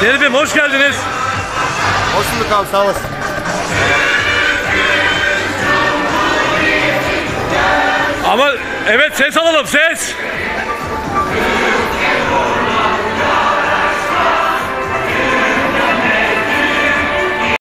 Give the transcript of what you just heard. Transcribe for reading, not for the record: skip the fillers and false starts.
Şerif'im hoş geldiniz. Hoş bulduk abi, sağ olasın. Ama evet, ses alalım, ses.